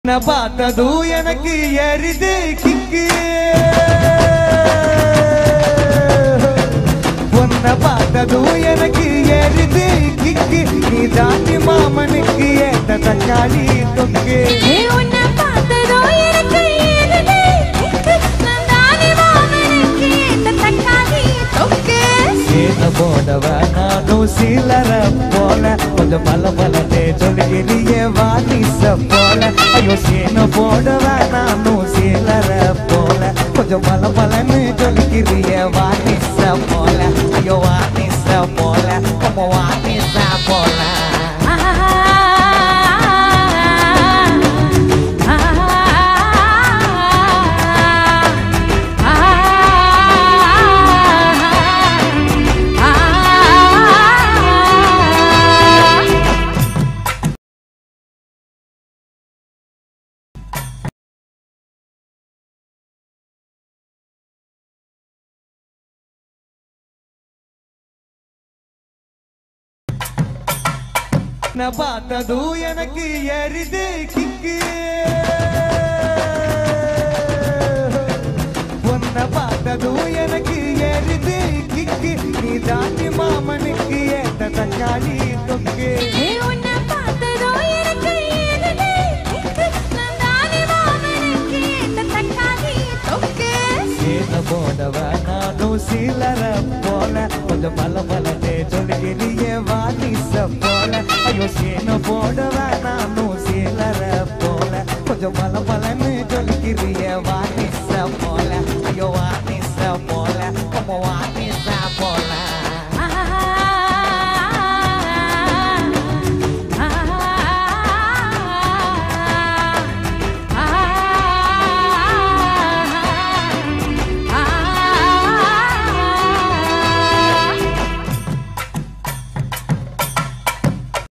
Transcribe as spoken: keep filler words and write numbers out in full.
உன்னை பார்த்தது எனக்கு எரிது கிக்கு உன்னை பார்த்தது எனக்கு எரிது கிக்கு நீ தாண்டி மாமனுக்கு ஏத்த தக்காளி தொக்கு உன்னை பார்த்ததோ எனக்கு எரிது கிக்கு நான் தாண்டி மாமனுக்கு ஏத்த தக்காளி தொக்கு சேன போடவ நானும் சீலர போல கொஞ்சம் பல பலனே சொல்லுகிறியே வாணிச போல ஐயோ சேன போடவ நானும் சீலர போல கொஞ்சம் பல பலன்னு சொல்லுகிறியே வாணிச போல ஐயோ வாணிச போல நம்ம வாணிச போல உன்னை பார்த்தது எனக்கு எரிது கிக்கு உன்னை பார்த்தது எனக்கு எரிது கிக்கு நீ தாண்டி மாமனுக்கு ஏத்த தக்காளி தொக்கு உன்னை பார்த்ததோ எனக்கு எரிது கிக்கு நான் தாண்டி மாமனுக்கு ஏத்த தக்காளி தொக்கு சேன போடவ நானும் சீலர போல கொஞ்சம் பல பலனே சொல்லுகிறியே வாணிச போல ஐயோ சேன போடவ நானும் சீலர போல கொஞ்சம் பல பல